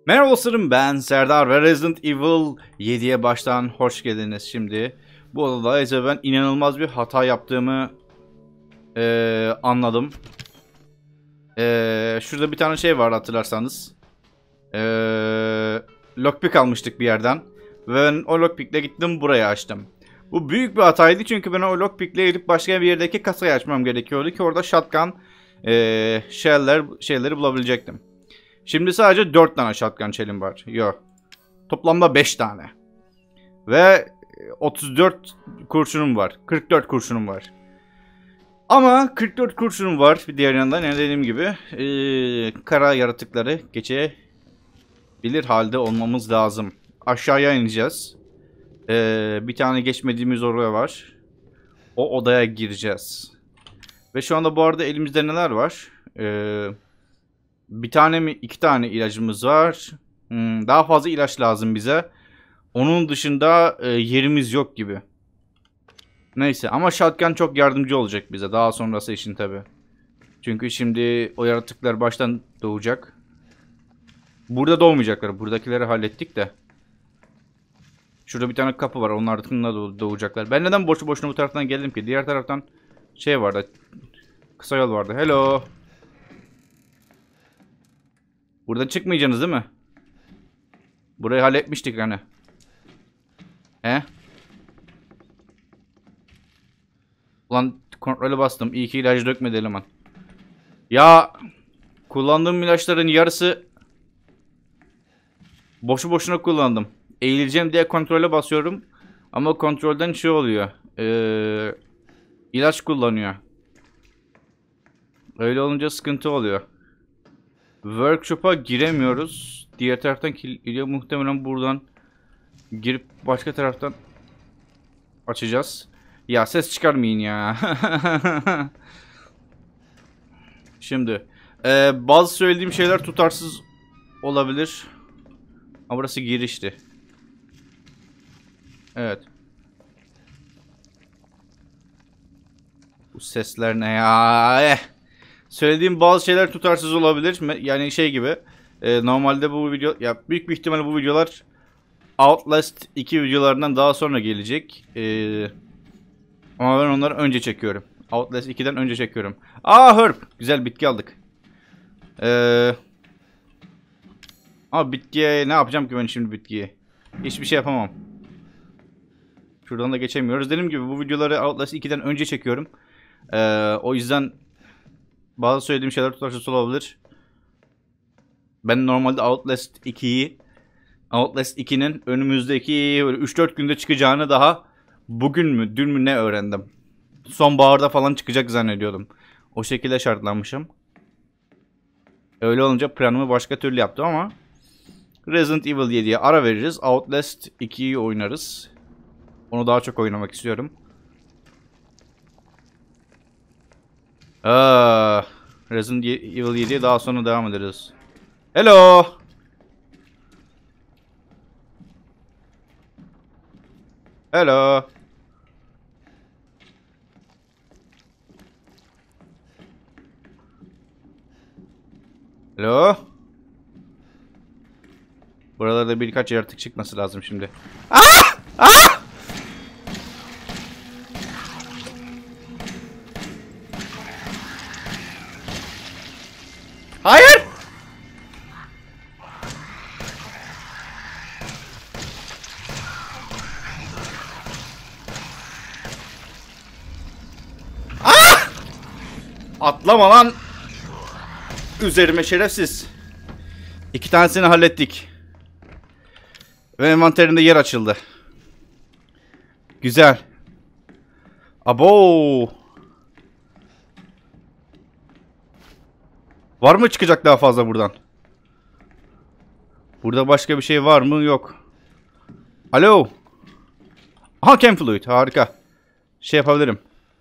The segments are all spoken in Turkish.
Merhaba dostlarım, ben Serdar ve Resident Evil 7'ye baştan hoş geldiniz. Şimdi bu odadayız ve ben inanılmaz bir hata yaptığımı anladım. Şurada bir tane şey var, hatırlarsanız. Lockpick almıştık bir yerden. Ve ben o lockpickle gittim, buraya açtım. Bu büyük bir hataydı çünkü ben o lockpickle gidip başka bir yerdeki kasayı açmam gerekiyordu ki orada shotgun şeyleri bulabilecektim. Şimdi sadece 4 tane shotgun shell'im var. Yok. Toplamda 5 tane. Ve 34 kurşunum var. 44 kurşunum var. Ama 44 kurşunum var. Bir diğer yandan yani dediğim gibi kara yaratıkları geçebilir halde olmamız lazım. Aşağıya ineceğiz. Bir tane geçmediğimiz oraya var. O odaya gireceğiz. Ve şu anda bu arada elimizde neler var? Bir tane mi 2 tane ilacımız var. Daha fazla ilaç lazım bize. Onun dışında yerimiz yok gibi. Neyse ama shotgun çok yardımcı olacak bize daha sonrası için tabi. Çünkü şimdi o yaratıklar baştan doğacak. Burada doğmayacaklar. Buradakileri hallettik de. Şurada bir tane kapı var. Onlar da doğacaklar. Ben neden boşu boşuna bu taraftan geldim ki? Diğer taraftan şey vardı. Kısa yol vardı. Hello. Buradan çıkmayacaksınız değil mi? Burayı halletmiştik hani. He? Ulan kontrolü bastım. İyi ki ilacı dökmedi eleman. Ya kullandığım ilaçların yarısı boşu boşuna kullandım. Eğileceğim diye kontrole basıyorum. Ama kontrolden şey oluyor. İlaç kullanıyor. Öyle olunca sıkıntı oluyor. Workshop'a giremiyoruz. Diğer taraftan kilitliyor. Muhtemelen buradan girip başka taraftan açacağız. Ya ses çıkarmayın ya. Şimdi bazı söylediğim şeyler tutarsız olabilir. Ama burası girişti. Evet. Bu sesler ne ya? Söylediğim bazı şeyler tutarsız olabilir. Yani şey gibi. Normalde bu video ya büyük bir ihtimalle bu videolar Outlast 2 videolarından daha sonra gelecek. Ama ben onları önce çekiyorum. Outlast 2'den önce çekiyorum. Herb. Güzel bitki aldık. Ama bitkiye ne yapacağım ki ben şimdi bitkiye? Hiçbir şey yapamam. Şuradan da geçemiyoruz. Dediğim gibi bu videoları Outlast 2'den önce çekiyorum. O yüzden bazı söylediğim şeyler tutarsız olabilir. Ben normalde Outlast 2'nin önümüzdeki 3-4 günde çıkacağını daha bugün mü dün mü ne öğrendim. Sonbaharda falan çıkacak zannediyordum. O şekilde şartlanmışım. Öyle olunca planımı başka türlü yaptım ama Resident Evil 7'ye ara veririz. Outlast 2'yi oynarız. Onu daha çok oynamak istiyorum. Resident Evil 7'ye daha sonra devam ederiz. Hello. Hello. Hello. Buralarda birkaç yaratık çıkması lazım şimdi. Ah! Ah! Hayır! Ah! Atlama lan! Üzerime şerefsiz. 2 tanesini hallettik. Ve envanterinde yer açıldı. Güzel. Abo! Var mı çıkacak daha fazla buradan? Burada başka bir şey var mı? Yok. Alo. Aha, chem fluid. Harika. Şey yapabilirim.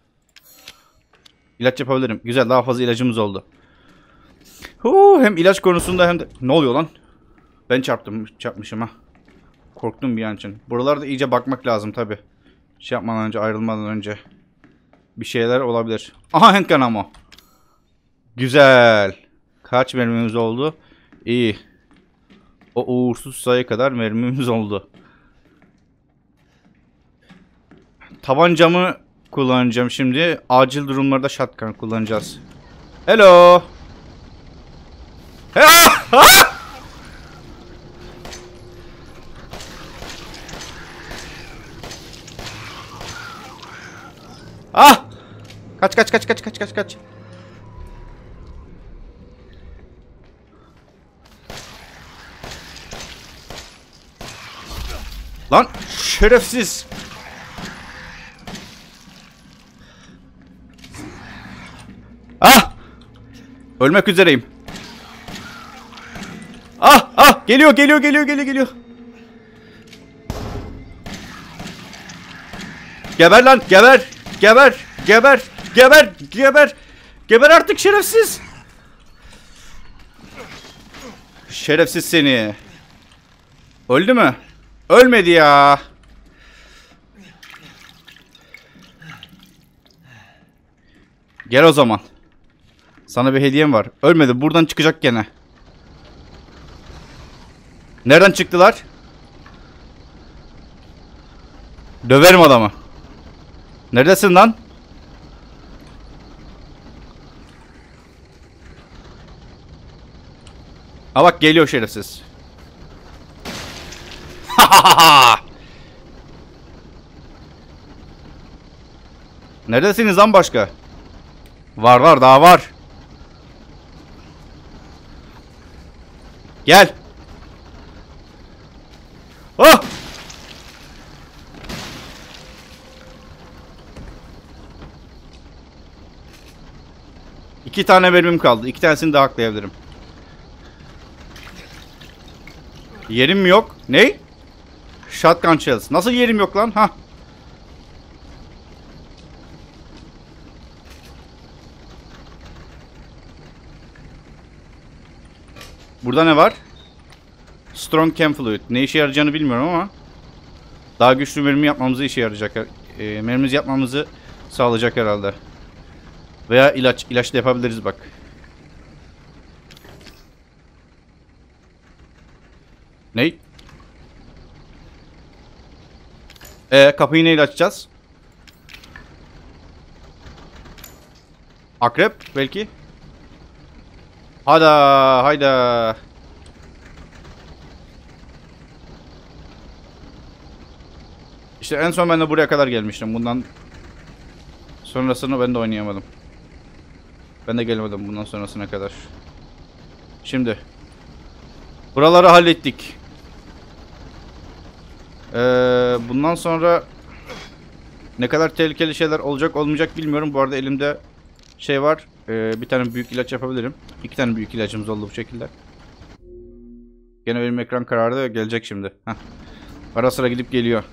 İlaç yapabilirim. Güzel, daha fazla ilacımız oldu. Hem ilaç konusunda hem de... Ne oluyor lan? Ben çarpmışım ha. Korktum bir an için. Buralarda iyice bakmak lazım tabi. Şey yapmadan önce, ayrılmadan önce. Bir şeyler olabilir. Aha, handgun ammo. Güzel. Kaç mermimiz oldu? İyi. O uğursuz sayı kadar mermimiz oldu. Tabancamı kullanacağım şimdi. Acil durumlarda shotgun kullanacağız. Hello. Ah! Ah! Ah! Kaç kaç kaç kaç kaç kaç kaç. Lan şerefsiz. Ah! Ölmek üzereyim. Ah ah geliyor geliyor geliyor geliyor geliyor. Geber lan geber. Geber. Geber. Geber. Geber. Geber artık şerefsiz. Şerefsiz seni. Öldü mü? Ölmedi ya. Gel o zaman. Sana bir hediyem var. Ölmedi. Buradan çıkacak gene. Nereden çıktılar? Döverim adamı. Neredesin lan? Ha bak geliyor şerefsiz. Neredesiniz lan başka? Var var daha var. Gel. Oh! İki tane mermim kaldı. İki tanesini daha haklayabilirim. Yerim yok. Ne? Shotgun shells. Nasıl yerim yok lan? Ha. Burada ne var? Strong Chem Fluid. Ne işe yarayacağını bilmiyorum ama daha güçlü mermi yapmamızı işe yarayacak. Mermimizi yapmamızı sağlayacak herhalde. Veya ilaç. İlaç da yapabiliriz bak. Ne? Kapıyı neyle açacağız? Akrep belki. Hayda hayda. İşte en son ben de buraya kadar gelmiştim. Bundan sonrasını ben de oynayamadım. Ben de gelmedim bundan sonrasına kadar. Şimdi buraları hallettik. Bundan sonra ne kadar tehlikeli şeyler olacak olmayacak bilmiyorum. Bu arada elimde şey var. Bir tane büyük ilaç yapabilirim. İki tane büyük ilacımız oldu bu şekilde. Gene benim ekran karardı, gelecek şimdi. Heh. Ara sıra gidip geliyor.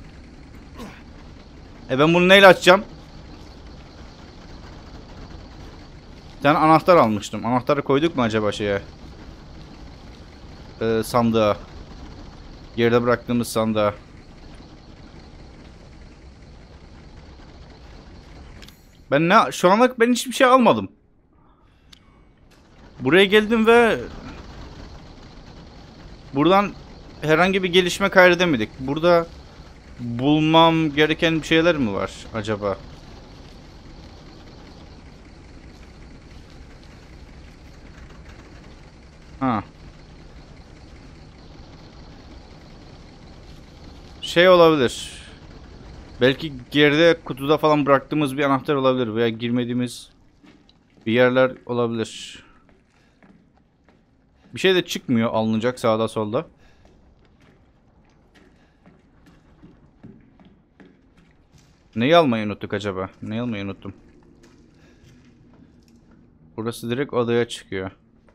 Ben bunu neyle açacağım? Bir tane anahtar almıştım. Anahtarı koyduk mu acaba şeye? Sandığa. Geride bıraktığımız sandığa. Şu anlık ben hiçbir şey almadım. Buraya geldim ve buradan herhangi bir gelişme kaydedemedik. Burada bulmam gereken bir şeyler mi var acaba? Ha. Şey olabilir. Belki geride kutuda falan bıraktığımız bir anahtar olabilir veya girmediğimiz bir yerler olabilir. Bir şey de çıkmıyor alınacak sağda solda. Neyi almayı unuttuk acaba? Neyi almayı unuttum? Burası direkt odaya çıkıyor.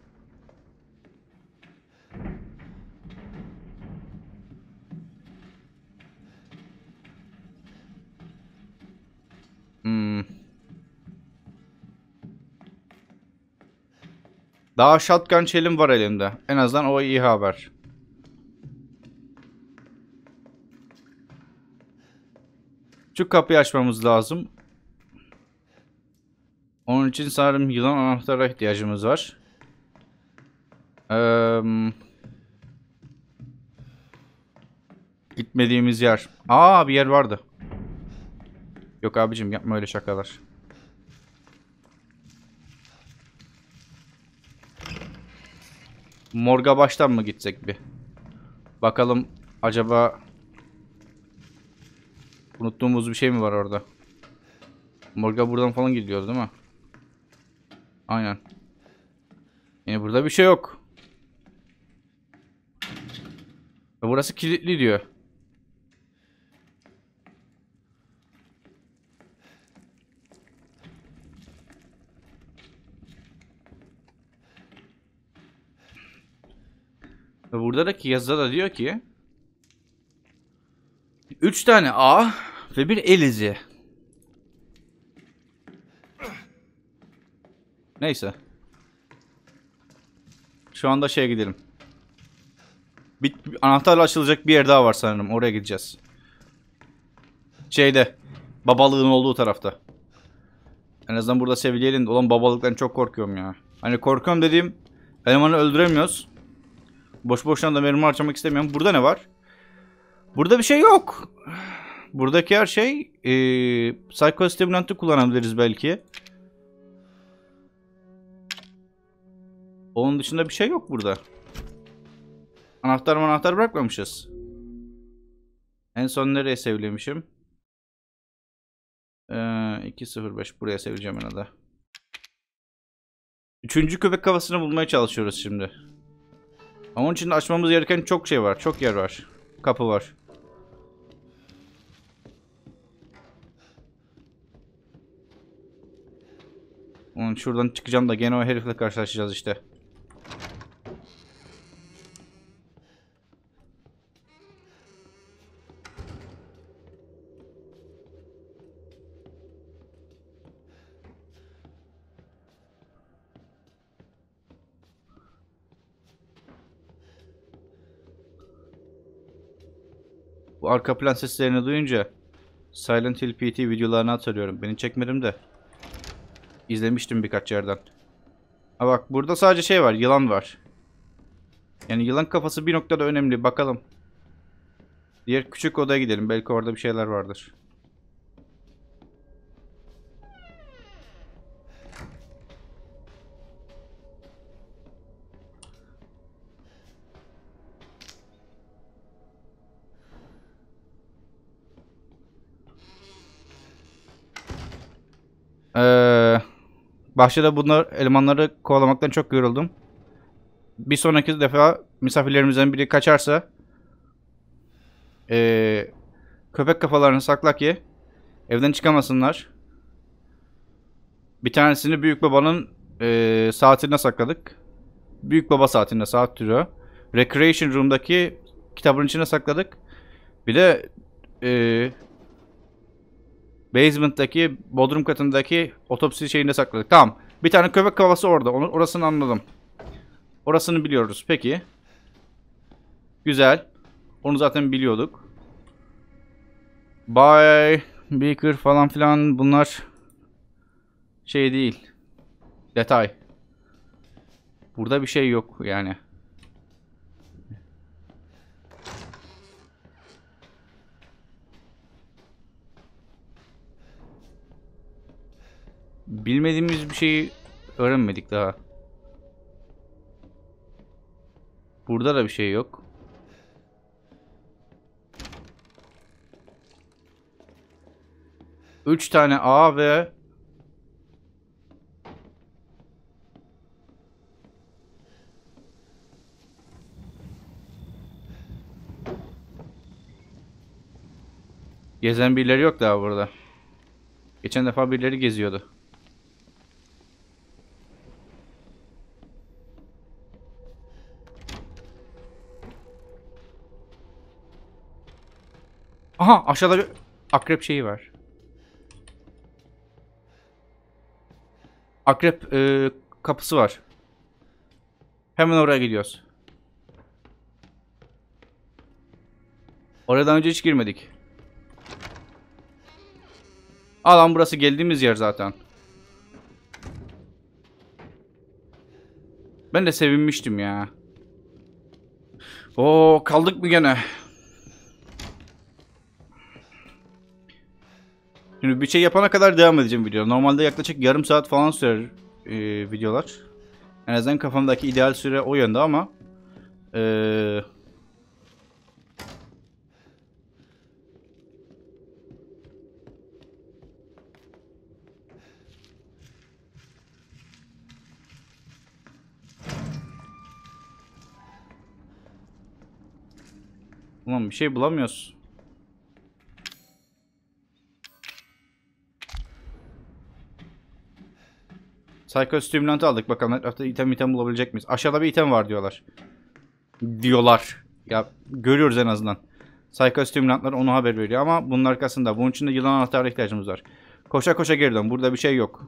Daha shotgun shell'im var elimde. En azından o iyi haber. Şu kapıyı açmamız lazım. Onun için sanırım yılan anahtara ihtiyacımız var. Gitmediğimiz yer. Aa, bir yer vardı. Yok abicim, yapma öyle şakalar. Morga baştan mı gitsek bir? Bakalım acaba unuttuğumuz bir şey mi var orada? Morga buradan falan gidiyoruz değil mi? Aynen. Yani burada bir şey yok. Burası kilitli diyor. Ve buradaki yazıda da diyor ki 3 tane A ve bir el izi. Neyse. Şu anda şeye gidelim. Bir anahtarla açılacak bir yer daha var sanırım. Oraya gideceğiz. Şeyde. Babalığın olduğu tarafta. En azından burada Sevilla'nın olan babalıktan çok korkuyorum ya. Hani korkuyorum dediğim, elemanı öldüremiyoruz. Boş boşuna da mermi harcamak istemiyorum. Burada ne var? Burada bir şey yok. Buradaki her şey psikostimülantı kullanabiliriz belki. Onun dışında bir şey yok burada. Anahtar bırakmamışız. En son nereye sevlemişim? 205 buraya seveceğim en adı. Üçüncü köpek kafasını bulmaya çalışıyoruz şimdi. Ama onun için açmamız gereken çok şey var. Çok yer var. Kapı var. Şuradan çıkacağım da gene o herifle karşılaşacağız işte. Bu arka plan seslerini duyunca Silent Hill PT videolarını hatırlıyorum. Beni çekmedim de. İzlemiştim birkaç yerden. Ha bak, burada sadece şey var. Yılan var. Yani yılan kafası bir noktada önemli. Bakalım. Diğer küçük odaya gidelim. Belki orada bir şeyler vardır. Bahçede bunlar elemanları kovalamaktan çok yoruldum. Bir sonraki defa misafirlerimizden biri kaçarsa köpek kafalarını sakla ki evden çıkamasınlar. Bir tanesini büyük babanın saatine sakladık. Büyük baba saatinde, saat türü. Recreation Room'daki kitabın içine sakladık. Bir de basement'taki, bodrum katındaki otopsi şeyinde sakladık. Tamam. Bir tane köpek kafası orada. Orasını anladım. Orasını biliyoruz. Peki. Güzel. Onu zaten biliyorduk. Bay Beaker falan filan bunlar şey değil. Detay. Burada bir şey yok yani. Bilmediğimiz bir şeyi öğrenmedik daha. Burada da bir şey yok. Üç tane A ve gezen birileri yok daha burada. Geçen defa birileri geziyordu. Aha, aşağıda bir akrep şeyi var. Akrep kapısı var. Hemen oraya gidiyoruz. Oradan önce hiç girmedik. Alan burası, geldiğimiz yer zaten. Ben de sevinmiştim ya. Oo, kaldık mı gene? Şimdi bir şey yapana kadar devam edeceğim video. Normalde yaklaşık yarım saat falan sürer videolar. En azından kafamdaki ideal süre o yönde ama ulan bir şey bulamıyoruz. Psychostimulant'ı aldık. Bakalım etrafta item bulabilecek miyiz? Aşağıda bir item var diyorlar. Ya görüyoruz en azından. Psychostimulantlar onu haber veriyor ama bunun arkasında. Bunun için de yılan anahtarına ihtiyacımız var. Koşa koşa geri dön. Burada bir şey yok.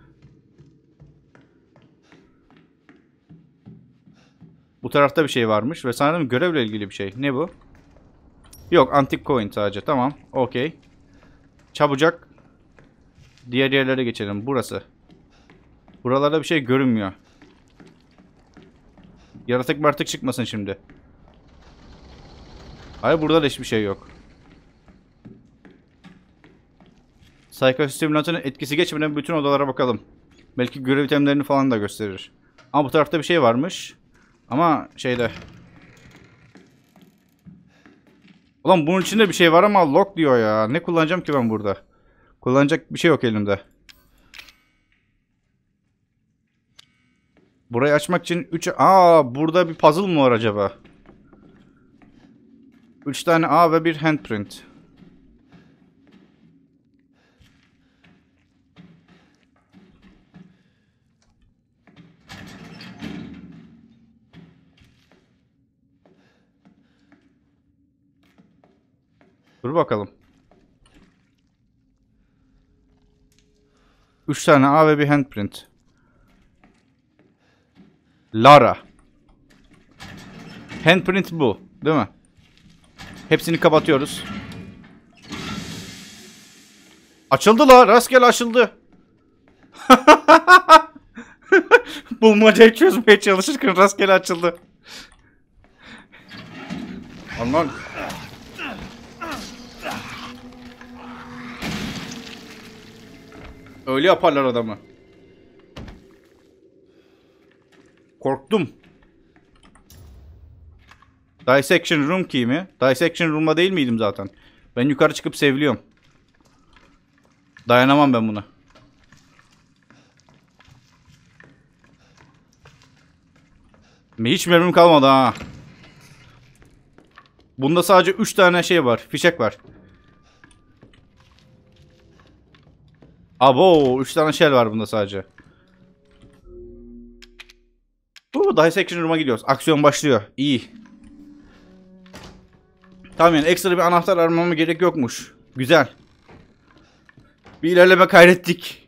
Bu tarafta bir şey varmış ve sanırım görevle ilgili bir şey. Ne bu? Yok, antik coin sadece. Tamam. Okey. Çabucak diğer yerlere geçelim. Burası. Buralarda bir şey görünmüyor. Yaratık martık çıkmasın şimdi. Hayır, burada da hiçbir şey yok. Psychostimulant'ın etkisi geçmeden bütün odalara bakalım. Belki görev itemlerini falan da gösterir. Ama bu tarafta bir şey varmış. Ama şeyde. Ulan bunun içinde bir şey var ama lock diyor ya. Ne kullanacağım ki ben burada? Kullanacak bir şey yok elimde. Burayı açmak için 3... burada bir puzzle mı var acaba? 3 tane A ve bir handprint. Dur bakalım. 3 tane A ve bir handprint. Lara. Handprint bu, değil mi? Hepsini kapatıyoruz. Açıldı la. Rastgele açıldı. Bulmacayı çözmeye çalışırken rastgele açıldı. Aman. Öyle yaparlar adamı. Korktum. Dissection room key mi? Dissection room'da değil miydim zaten? Ben yukarı çıkıp seviliyorum. Dayanamam ben buna. Hiç mermim kalmadı ha. Bunda sadece 3 tane şey var. Fişek var. Abo, 3 tane shell var bunda sadece. Dissection room'a gidiyoruz. Aksiyon başlıyor. İyi. Tamam, yani ekstra bir anahtar aramama gerek yokmuş. Güzel. Bir ilerleme kaydettik.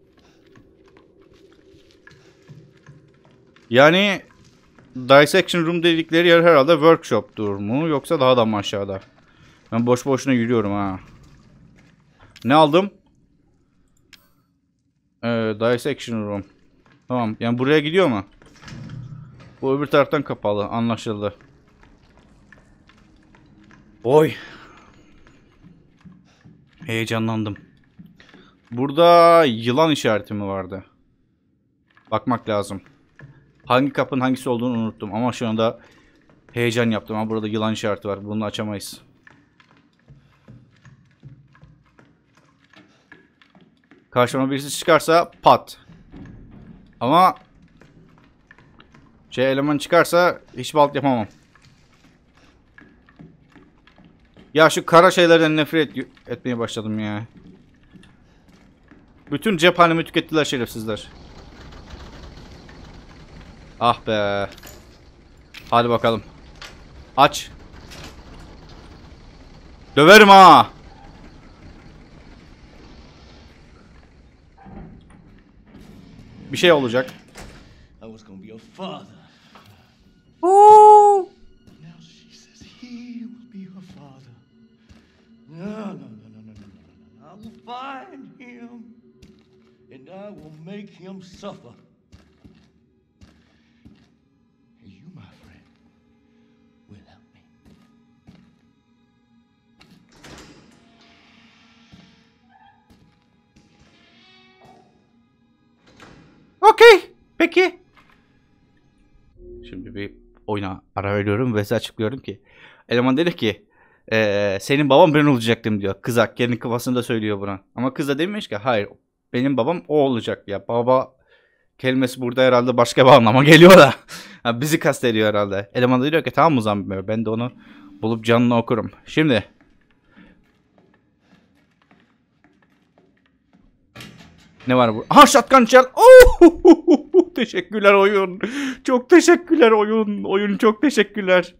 Yani Dissection room dedikleri yer herhalde workshop'tur mu yoksa daha da mı aşağıda? Ben boş boşuna yürüyorum ha. Ne aldım? Dissection room. Tamam, yani buraya gidiyor mu? Bu öbür taraftan kapalı, anlaşıldı. Oy. Heyecanlandım. Burada yılan işareti mi vardı? Bakmak lazım. Hangi kapının hangisi olduğunu unuttum ama şu anda heyecan yaptım. Ama burada yılan işareti var. Bunu açamayız. Karşıma birisi çıkarsa pat. Ama eleman çıkarsa hiçbir halt yapamam. Ya şu kara şeylerden nefret etmeye başladım ya. Bütün cephanemi tükettiler şerefsizler. Ah be. Hadi bakalım. Aç. Döverim ha. Bir şey olacak. Oo. Now she says he will be her father. No. I will find him and I will make him suffer. And you, my friend, will help me. Okey. Peki. Şimdi bir oyuna ara veriyorum ve size açıklıyorum ki. Eleman dedi ki senin babam ben olacaktım diyor. Kızak kendi kafasında söylüyor buna. Ama kız da demiş ki hayır benim babam o olacak ya. Baba kelimesi burada herhalde başka bir anlama geliyor da. Bizi kastediyor herhalde. Eleman da diyor ki tamam mı zaman ben de onu bulup canını okurum. Şimdi. Ne var bu? Aha shotgun shell. Oh! Teşekkürler oyun. Çok teşekkürler oyun. Oyun çok teşekkürler.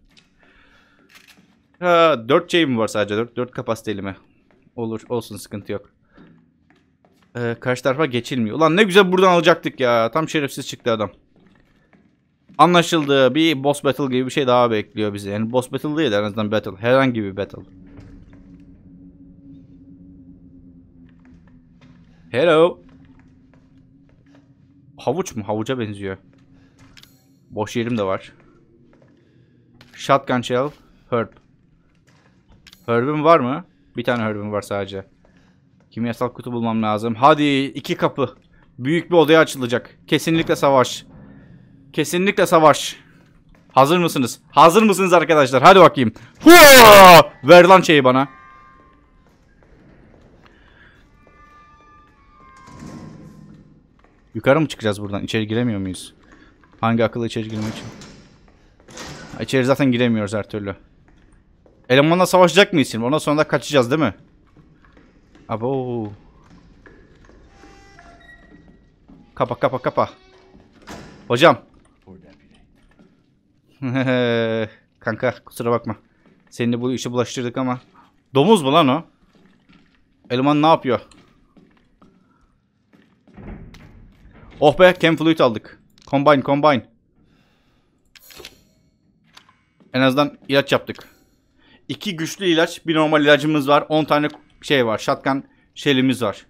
4 şeyim var sadece. 4 kapasiteli mi? Olur. Olsun sıkıntı yok. Karşı tarafa geçilmiyor. Ulan ne güzel buradan alacaktık ya. Tam şerefsiz çıktı adam. Anlaşıldı. Bir boss battle gibi bir şey daha bekliyor bizi. Yani boss battle değil en azından battle. Herhangi bir battle. Hello. Havuç mu? Havuca benziyor. Boş yerim de var. Shotgun shell. Herb. Herb'im var mı? Bir tane herb'im var sadece. Kimyasal kutu bulmam lazım. Hadi 2 kapı. Büyük bir odaya açılacak. Kesinlikle savaş. Kesinlikle savaş. Hazır mısınız? Hazır mısınız arkadaşlar? Hadi bakayım. Hua! Ver lan şeyi bana. Yukarı mı çıkacağız buradan? İçeri giremiyor muyuz? Hangi akıllı içeri girmek için? İçeri zaten giremiyoruz her türlü. Elemanla savaşacak mıyız şimdi? Ondan sonra da kaçacağız değil mi? Abo. Kapa kapa kapa. Hocam. Kanka kusura bakma. Seninle bu işi bulaştırdık ama. Domuz mu lan o? Eleman ne yapıyor? Oh be, Chem Fluid aldık. Combine. En azından ilaç yaptık. 2 güçlü ilaç, bir normal ilacımız var. 10 tane şey var. Shotgun shell'imiz var.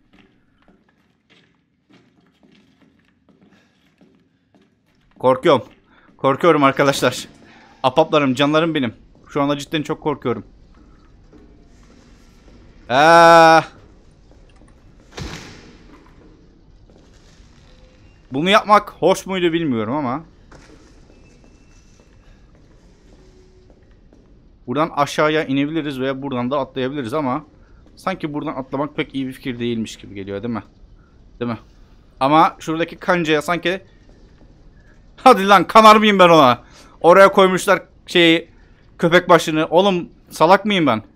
Korkuyorum. Korkuyorum arkadaşlar. Apaplarım, canlarım benim. Şu anda cidden çok korkuyorum. Bunu yapmak hoş muydu bilmiyorum ama. Buradan aşağıya inebiliriz veya buradan da atlayabiliriz ama sanki buradan atlamak pek iyi bir fikir değilmiş gibi geliyor değil mi? Değil mi? Ama şuradaki kancaya sanki hadi lan kanar mıyım ben ona? Oraya koymuşlar şeyi köpek başını. Oğlum salak mıyım ben?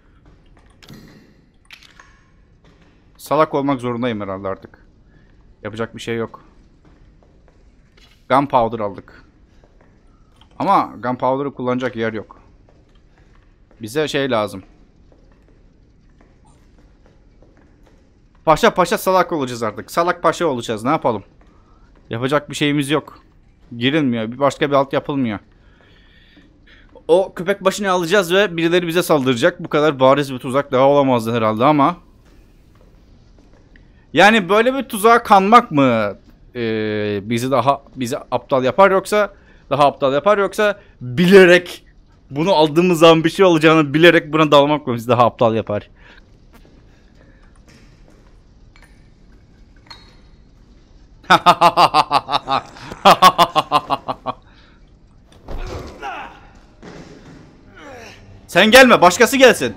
Salak olmak zorundayım herhalde artık. Yapacak bir şey yok. Gunpowder aldık. Ama gunpowder'ı kullanacak yer yok. Bize şey lazım. Paşa paşa salak olacağız artık. Salak paşa olacağız. Ne yapalım? Yapacak bir şeyimiz yok. Girilmiyor. Bir başka bir alt yapılmıyor. O köpek başını alacağız ve birileri bize saldıracak. Bu kadar bariz bir tuzak daha olamazdı herhalde ama. Yani böyle bir tuzağa kanmak mı bizi aptal yapar yoksa bilerek bunu aldığımız zaman bir şey olacağını bilerek buna dalmak mı bizi daha aptal yapar? Sen gelme, başkası gelsin.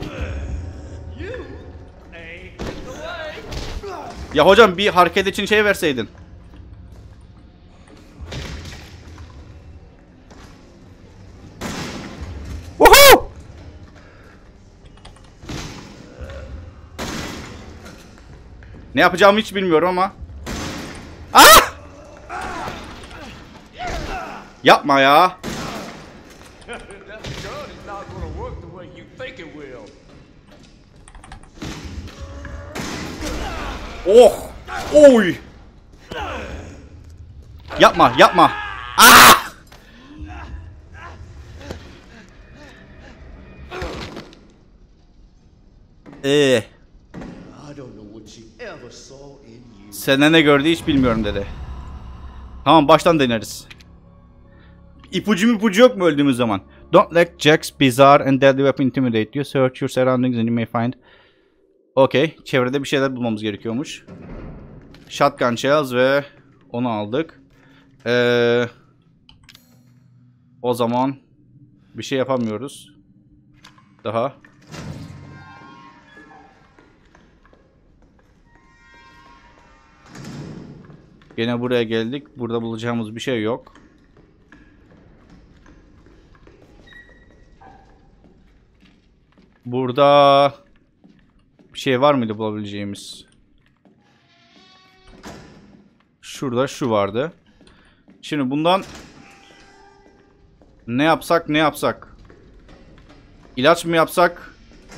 Ya hocam bir hareket için şey verseydin. Woohoo! Ne yapacağımı hiç bilmiyorum ama. Ah! Yapma ya. Oh! Oy! Yapma, yapma. Ah! Senden ne gördü hiç bilmiyorum dedi. Tamam baştan deneriz. İpucu yok mu öldüğümüz zaman? Don't let Jack's bizarre and deadly weapon intimidate you. Search your surroundings and you may find. Okay. Çevrede bir şeyler bulmamız gerekiyormuş. Shotgun shells ve Onu aldık. O zaman bir şey yapamıyoruz. Daha. Gene buraya geldik. Burada bulacağımız bir şey yok. Burada bir şey var mıydı bulabileceğimiz? Şurada şu vardı. Şimdi bundan ne yapsak ne yapsak? İlaç mı yapsak?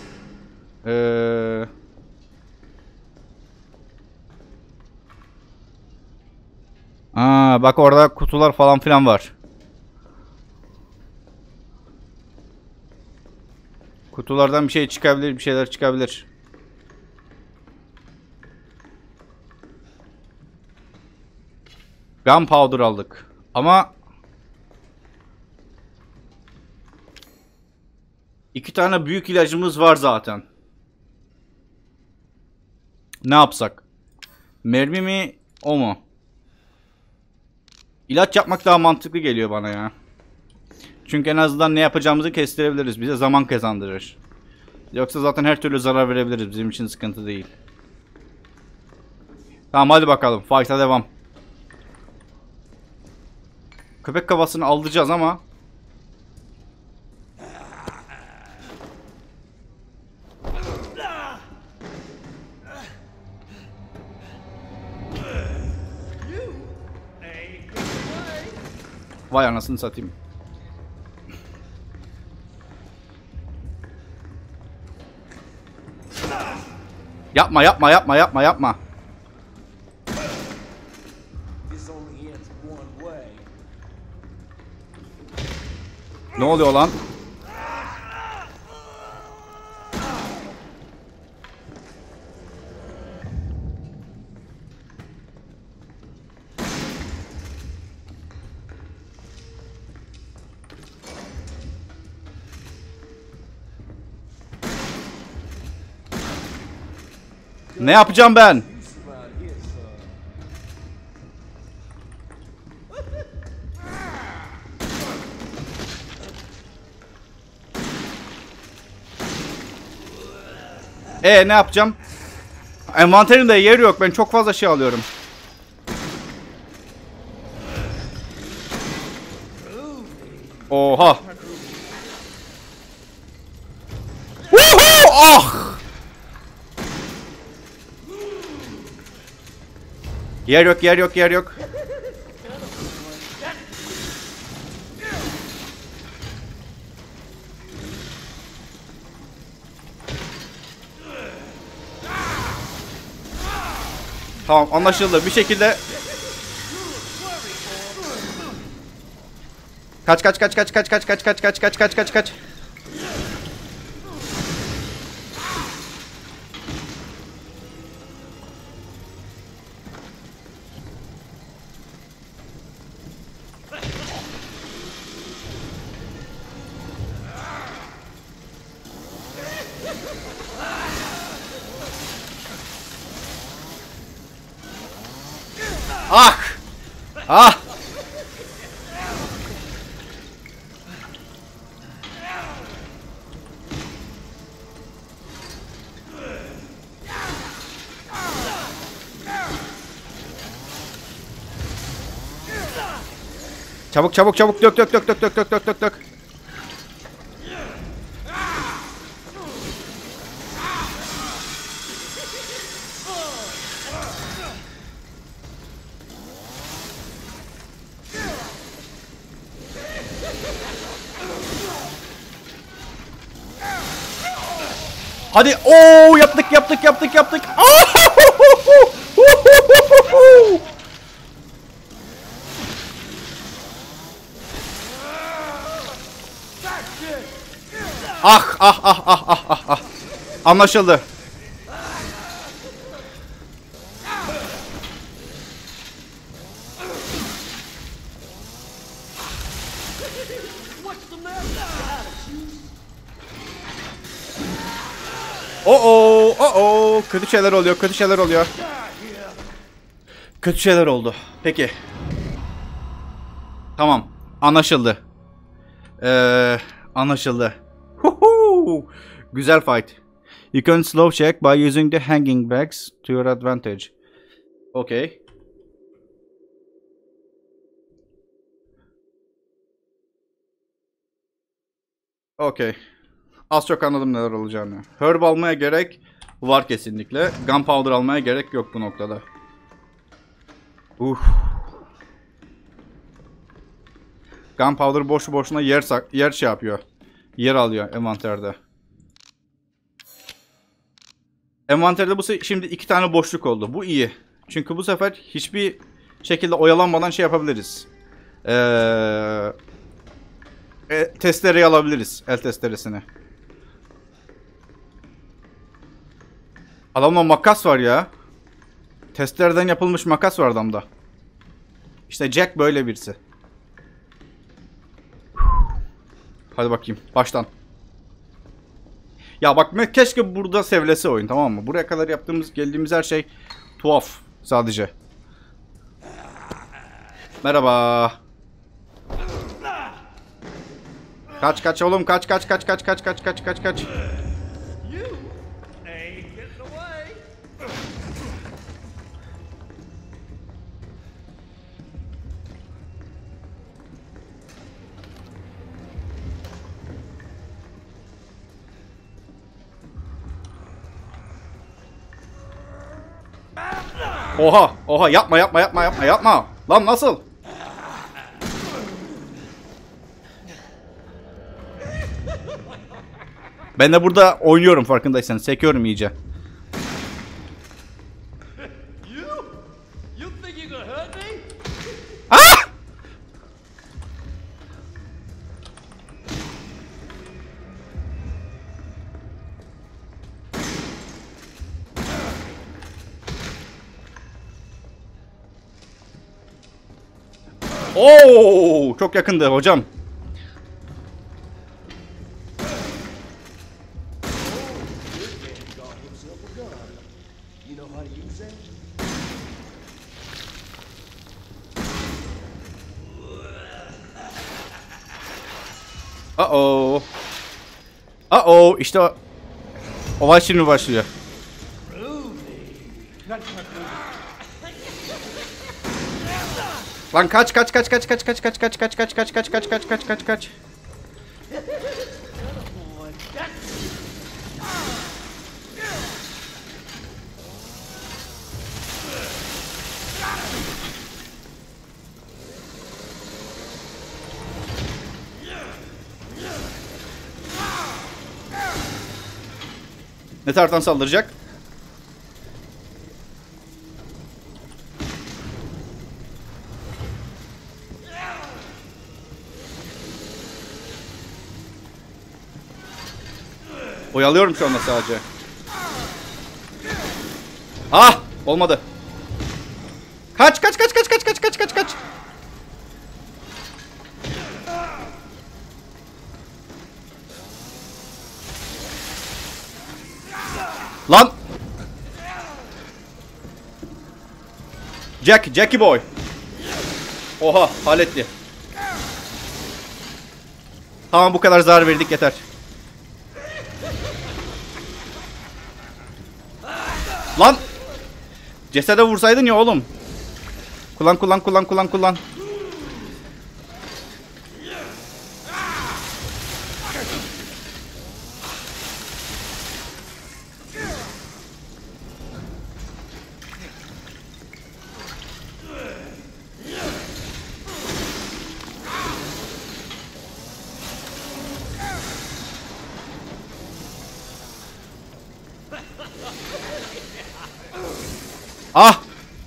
Bak orada kutular falan filan var. Kutulardan bir şey çıkabilir, bir şeyler çıkabilir. Gunpowder aldık. Ama 2 tane büyük ilacımız var zaten. Ne yapsak? Mermi mi, o mu? İlaç yapmak daha mantıklı geliyor bana ya. Çünkü en azından ne yapacağımızı kestirebiliriz. Bize zaman kazandırır. Yoksa zaten her türlü zarar verebiliriz. Bizim için sıkıntı değil. Tamam hadi bakalım. Fight'a devam. Köpek kafasını alacağız ama vay anasını satayım. Yapma yapma yapma yapma yapma. Ne oluyor lan? Ne yapacağım ben? Ne yapacağım? Envanterimde yer yok. Ben çok fazla şey alıyorum. Oha. Woohoo! Ah! Yer yok, yer yok, yer yok. Tamam, anlaşıldı. Bir şekilde kaç kaç kaç kaç kaç kaç kaç kaç kaç kaç kaç kaç kaç. Ah! Ah! Çabuk çabuk çabuk dök dök dök dök dök dök dök dök dök. Hadi. Oo, yaptık yaptık yaptık yaptık. Ah ah ah ah ah ah ah. Anlaşıldı. Oo, kötü şeyler oluyor, kötü şeyler oluyor. Kötü şeyler oldu. Peki. Tamam. Anlaşıldı. Anlaşıldı. Güzel fight. You can slow check by using the hanging bags to your advantage. Okay. Okay. Az çok anladım neler olacağını. Herb almaya gerek var kesinlikle. Gunpowder almaya gerek yok bu noktada. Gunpowder boşu boşuna yer şey yapıyor. Yer alıyor envanterde. Envanterde bu şimdi 2 tane boşluk oldu. Bu iyi. Çünkü bu sefer hiçbir şekilde oyalanmadan şey yapabiliriz. Testereyi alabiliriz. El testeresini. Adamda makas var ya. Testereden yapılmış makas var adamda. İşte Jack böyle birisi. Hadi bakayım. Baştan. Ya bak keşke burada sevlese oyun, tamam mı? Buraya kadar geldiğimiz her şey tuhaf sadece. Merhaba. Kaç oğlum, kaç. Oha yapma. Lan nasıl? Ben de burada oynuyorum farkındaysanız. Sekiyorum iyice. Ah! Oo, çok yakındı hocam. İşte olay şimdi başlıyor. Lan kaç. Ne taraftan saldıracak? Oyalıyorum şu anda sadece. Ah! Olmadı. Kaç. Lan! Jackie boy. Oha, halletti. Tamam, bu kadar zarar verdik, yeter. Lan! Cesede vursaydın ya oğlum. Kullan. Ah!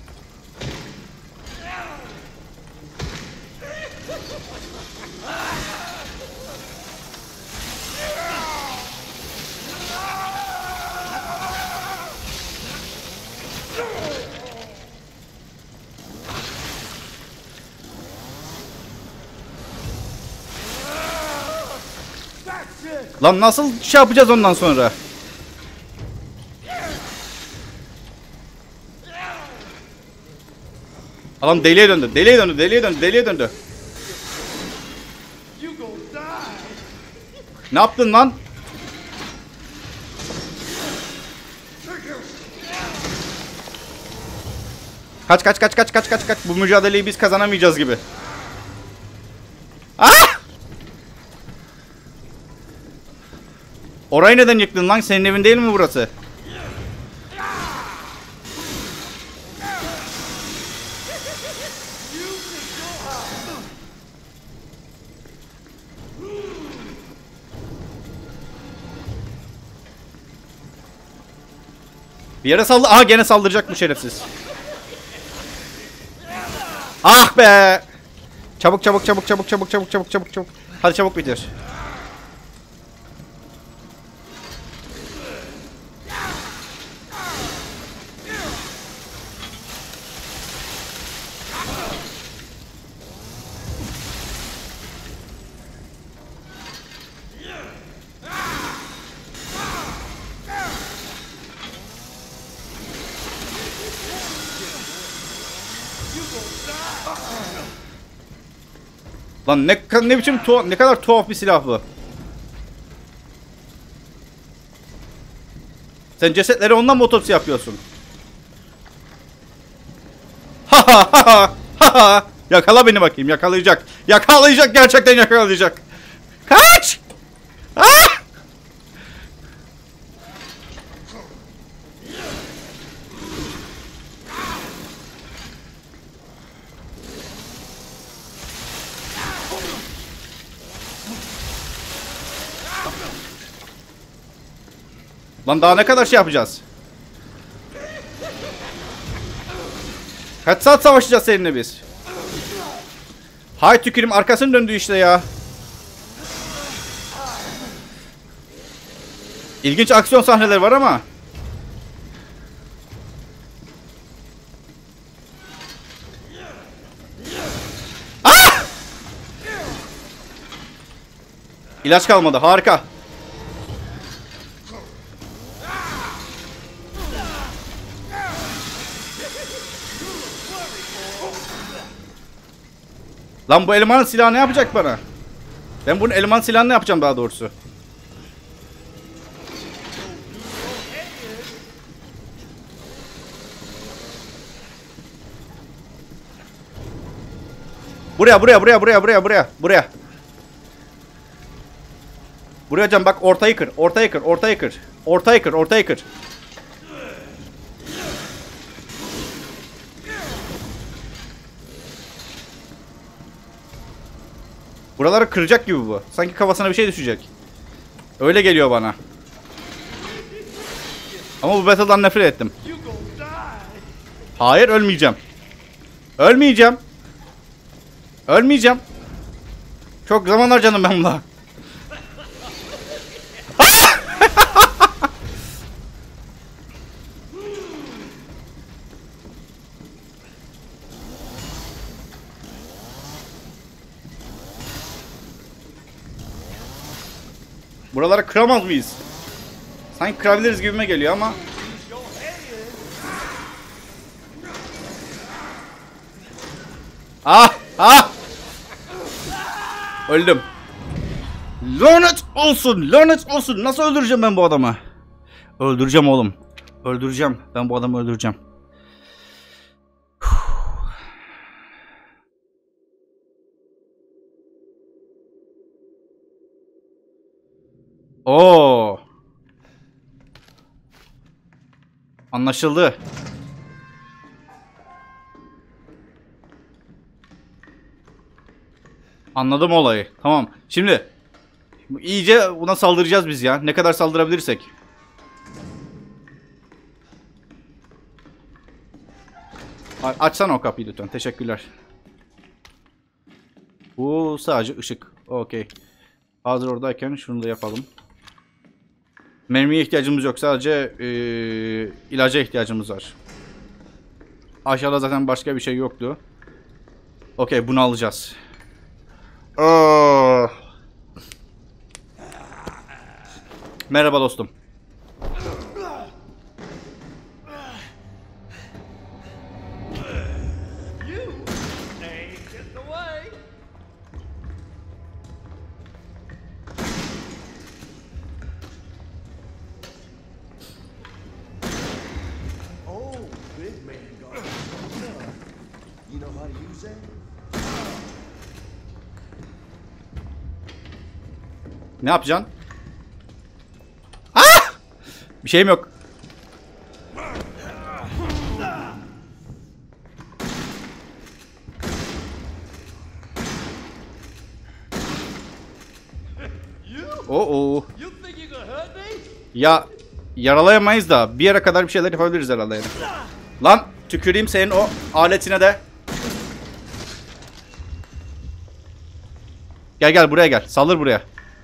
Lan nasıl şey yapacağız ondan sonra? Adam deliye döndü. Deliye döndü. Deliye döndü. Deliye döndü. You gonna die. Ne yaptın lan? Kaç kaç kaç kaç kaç kaç kaç. Bu mücadeleyi biz kazanamayacağız gibi. Ah! Orayı neden yıktın lan? Senin evin değil mi burası? Bir yere saldı. Aha gene saldıracak bu şerefsiz. Ah be! Çabuk çabuk çabuk çabuk çabuk çabuk çabuk çabuk çabuk. Hadi çabuk bitir. Lan ne biçim ne kadar tuhaf bir silah bu. Sen cesetleri ondan mı otopsi yapıyorsun? Ha ha ha ha ha. Yakala beni bakayım, yakalayacak. Yakalayacak, gerçekten yakalayacak. Kaç! Ah! Lan daha ne kadar şey yapacağız? Kaç saat savaşacağız seninle biz? Hay tükürüm, arkasını döndü işte ya. İlginç aksiyon sahneleri var ama. Ah! İlaç kalmadı, harika. Lan bu elemanın silahı ne yapacak bana? Ben bunun eleman silahını ne yapacağım daha doğrusu? Buraya. Buraya can bak, ortayı kır. Ortayı kır. Buraları kıracak gibi bu. Sanki kafasına bir şey düşecek. Öyle geliyor bana. Ama bu battle'dan nefret ettim. Hayır, ölmeyeceğim. Ölmeyeceğim. Çok zaman harcadım ben buna. Buraları kıramaz mıyız? Sanki kırabiliriz gibime geliyor ama. Ah! Öldüm. Lanet olsun. Nasıl öldüreceğim ben bu adamı? Öldüreceğim oğlum. Ben bu adamı öldüreceğim. Oo. Anlaşıldı. Anladım olayı. Tamam. Şimdi iyice buna saldıracağız biz ya. Ne kadar saldırabilirsek. Açsana o kapıyı lütfen. Teşekkürler. Bu sadece ışık. Okey. Hazır oradayken şunu da yapalım. Mermiye ihtiyacımız yok. Sadece ilaca ihtiyacımız var. Aşağıda zaten başka bir şey yoktu. Okey, bunu alacağız. Oh. Merhaba dostum. You Ne yapacaksın? Ah! Bir şeyim yok. Oo. Ya yaralayamayız da bir yere kadar bir şeyler yapabiliriz herhalde yani. Lan tüküreyim senin o aletine de. Gel gel buraya gel. Saldır buraya.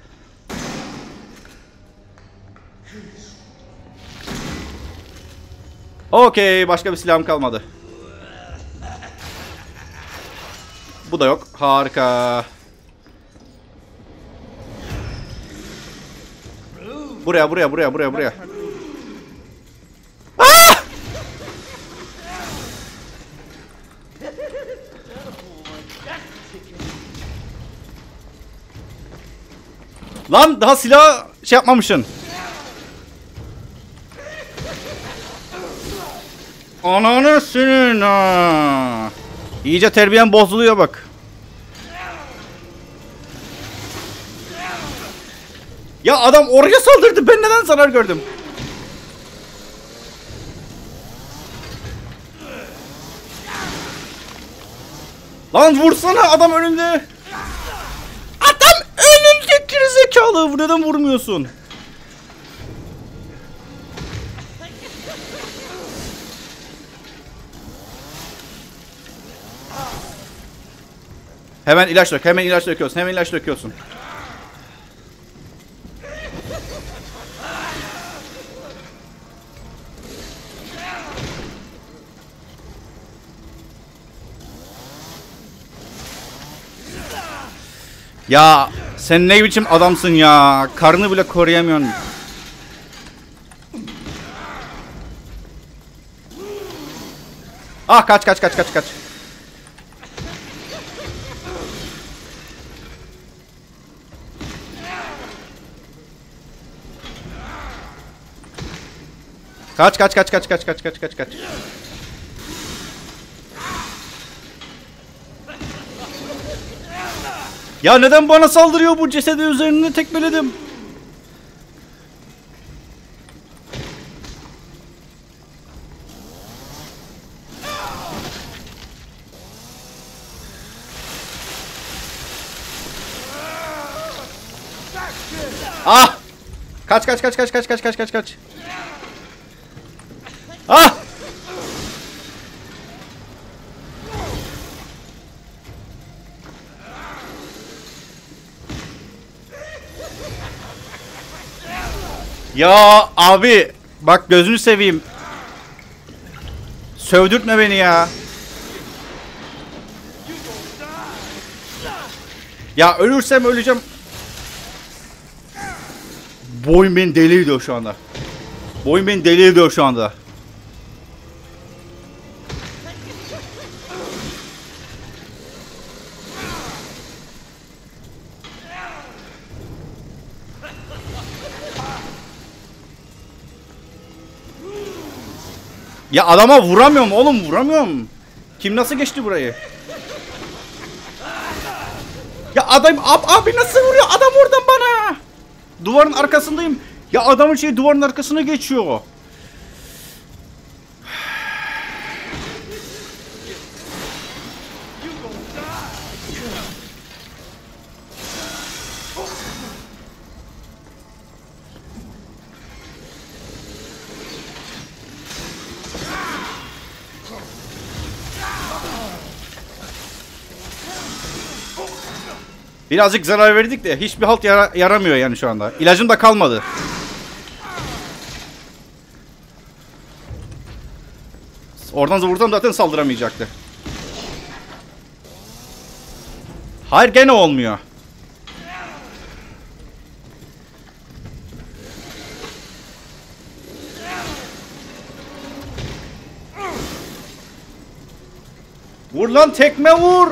Okey, başka bir silahım kalmadı. Bu da yok. Harika. Buraya. Ah! Lan daha silah şey yapmamışsın. Ananı senin ha. İyice terbiyen bozuluyor bak. Ya adam oraya saldırdı. Ben neden zarar gördüm? Lan vursana, adam önünde. Adam önünde, gerizekalı. Neden vurmuyorsun? Hemen ilaç dök. Hemen ilaç döküyorsun. Ya sen ne biçim adamsın ya? Karnını bile koruyamıyorsun. Ah, kaç. Kaç. Ya neden bana saldırıyor bu, cesedi üzerine tekmeledim. Ah! Kaç. Ah! Ya abi bak, gözünü seveyim. Sövdürtme beni ya. Ya ölürsem öleceğim. Boyun beni deli ediyor şu anda. Ya adama vuramıyorum oğlum. Kim nasıl geçti burayı? Ya adam abi nasıl vuruyor? Adam oradan bana. Duvarın arkasındayım. Ya adamın duvarın arkasına geçiyor. Birazcık zarar verdik de hiçbir halt yaramıyor yani şu anda. İlacım da kalmadı. Oradan vursam zaten saldıramayacaktı. Hayır, gene olmuyor. Vur lan, tekme vur.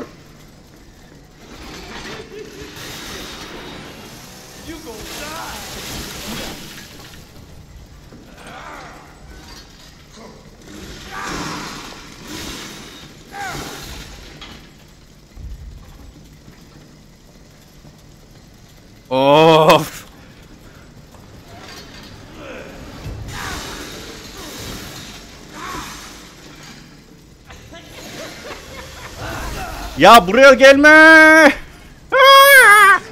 Ya buraya gelme. Aa!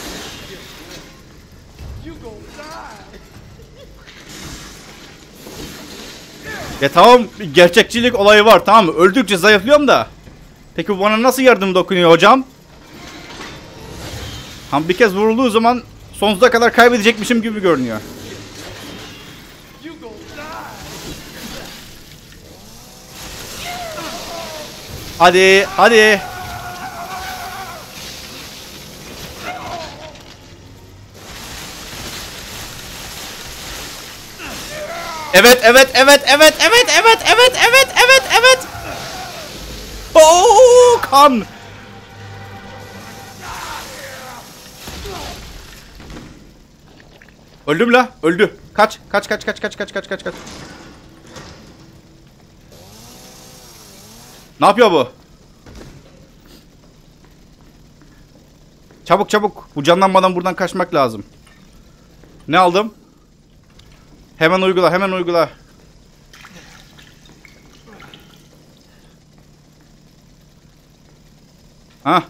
Ya tamam, gerçekçilik olayı var, tamam mı? Öldükçe zayıflıyorum da. Peki bu bana nasıl yardım dokunuyor hocam? Tam bir kez vurulduğu zaman sonsuza kadar kaybedecekmişim gibi görünüyor. Hadi, hadi. Evet, evet, evet, evet, evet, evet, evet, evet, evet, evet. Oo, kan. Öldüm la, öldü. Kaç, kaç, kaç, kaç, kaç, kaç, kaç, kaç, kaç. Ne yapıyor bu? Çabuk, çabuk. Bu canlanmadan buradan kaçmak lazım. Ne aldım? Hemen uygula, hemen uygula. Ha.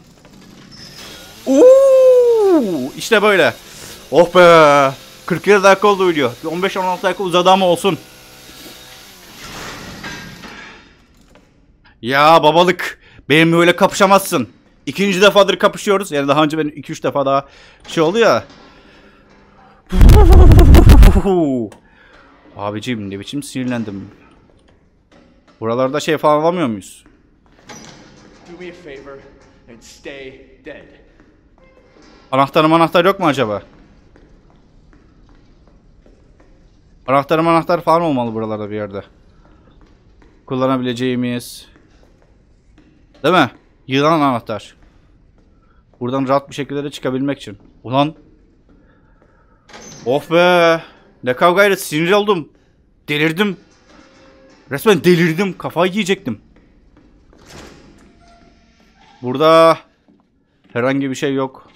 İşte böyle. Oh be. 47 dakika oldu video. 15-16 dakika uzadı ama olsun. Ya babalık. Benimle öyle kapışamazsın. İkinci defadır kapışıyoruz. Yani daha önce benim 2-3 defa daha şey oldu ya. Abiciğim ne biçim sinirlendim. Buralarda şey falan alamıyor muyuz? Do me a favor and stay dead. Anahtar yok mu acaba? Anahtar falan olmalı buralarda bir yerde. Kullanabileceğimiz. Değil mi? Yılan anahtar. Buradan rahat bir şekilde de çıkabilmek için. Ulan. Of be. Ne kavgayla sinir oldum. Delirdim. Resmen delirdim. Kafayı yiyecektim. Burada herhangi bir şey yok.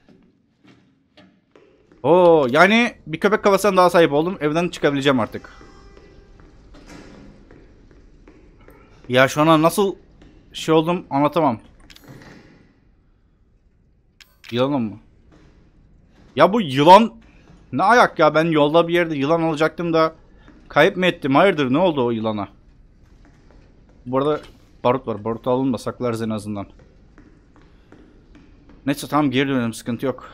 Oo, yani bir köpek kafasına daha sahip oldum. Evden çıkabileceğim artık. Ya şu an nasıl şey oldum anlatamam. Yılanım mı? Ya bu yılan ne ayak ya, ben yolda bir yerde yılan alacaktım da kayıp mı ettim? Hayırdır, ne oldu o yılana? Bu arada barut var. Barutu alalım da saklarız en azından. Neyse tamam, geri dönelim, sıkıntı yok.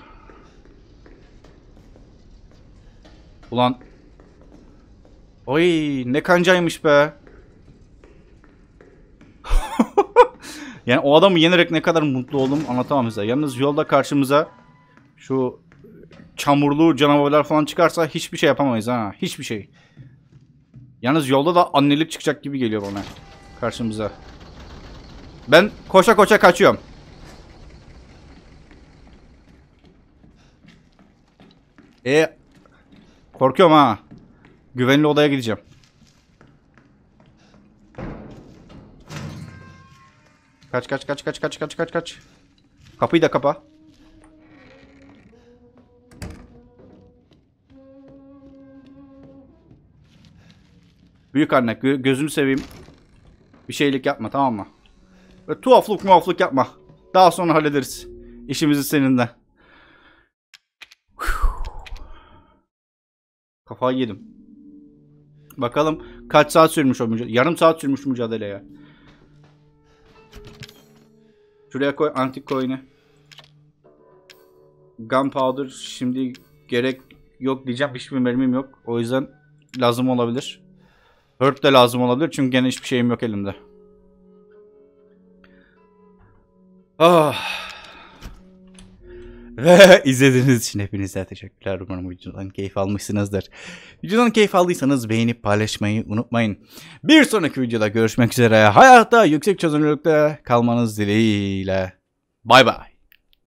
Ulan. Oy ne kancaymış be. Yani o adamı yenerek ne kadar mutlu oldum anlatamam size. Yalnız yolda karşımıza şu çamurlu canavarlar falan çıkarsa hiçbir şey yapamayız ha. Hiçbir şey. Yalnız yolda da annelik çıkacak gibi geliyor bana karşımıza. Ben koşa koşa kaçıyorum. Korkuyorum ha. Güvenli odaya gideceğim. Kaç kaç kaç kaç kaç kaç kaç kaç. Kapıyı da kapa. Büyük anne gözünü seveyim. Bir şeylik yapma, tamam mı? Böyle tuhaflık yapma. Daha sonra hallederiz İşimizi seninle. Kafayı yedim. Bakalım kaç saat sürmüş o mücadele. Yarım saat sürmüş mücadele ya. Şuraya koy antik coin'i. Gunpowder şimdi gerek yok diyeceğim. Hiçbir mermim yok. O yüzden lazım olabilir. Herb de lazım olabilir. Çünkü gene hiçbir şeyim yok elimde. Ah. Ve izlediğiniz için hepinize teşekkürler. Umarım videodan keyif almışsınızdır. Videodan keyif aldıysanız beğenip paylaşmayı unutmayın. Bir sonraki videoda görüşmek üzere. Hayatta yüksek çözünürlükte kalmanız dileğiyle. Bay bay.